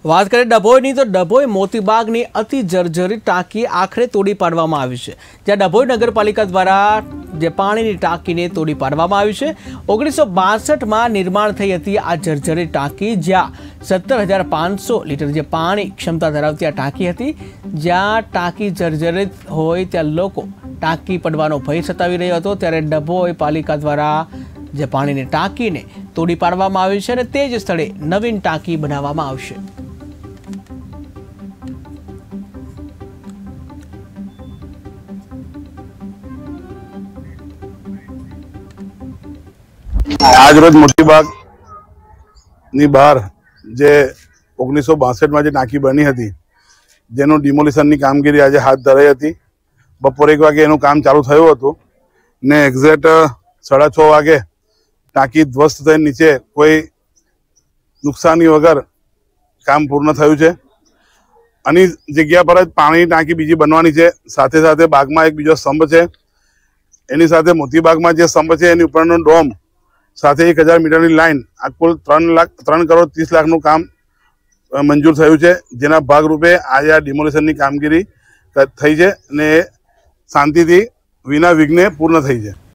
વાત કરીએ ડભોઈની તો ડભોઈ મોતીબાગની અતિ જર્જરિત ટાંકી આખરે તોડી પાડવામાં આવી છે। જ્યાં ડભોઈ નગરપાલિકા દ્વારા જે પાણીની ટાંકીને તોડી પાડવામાં આવી છે। 1962માં નિર્માણ થઈ હતી આ જર્જરિત ટાંકી, જ્યાં 17,500 લીટર જે પાણી ક્ષમતા ધરાવતી આ ટાંકી હતી। જ્યાં ટાંકી જર્જરિત હોય ત્યાં લોકો ટાંકી પડવાનો ભય સતાવી રહ્યો હતો, ત્યારે ડભોઈ પાલિકા દ્વારા જે પાણીની ટાંકીને તોડી પાડવામાં આવી છે અને તે જ સ્થળે નવીન ટાંકી બનાવવામાં આવશે। आज रोज मोतीबाग ની બહાર જે 1962માં જે ટાંકી બની હતી જેનું ડિમોલિશનની કામગીરી આજે હાથ ધરાઈ હતી। બપોરે 1 વાગે એનું કામ ચાલુ થયું હતું ને એક્ઝેક્ટ 6:30 વાગે ટાંકી ધ્વસ્ત થઈને નીચે કોઈ નુકસાની વગર કામ પૂર્ણ થયું છે। આની જગ્યા પર જ પાણીની ટાંકી બીજી બનવાની છે। સાથે સાથે બાગમાં એક બીજો સ્તંભ છે, એની સાથે મોતીબાગમાં જે સ્તંભ છે એની ઉપરનો ડોમ સાથે 1000 મીટરની લાઈન આ કુલ 3 કરોડ 30 લાખનું કામ મંજૂર થયું છે, જેના ભાગરૂપે આજે આ ડિમોલિશનની કામગીરી થઈ છે અને શાંતિથી વિના વિઘ્ને પૂર્ણ થઈ છે।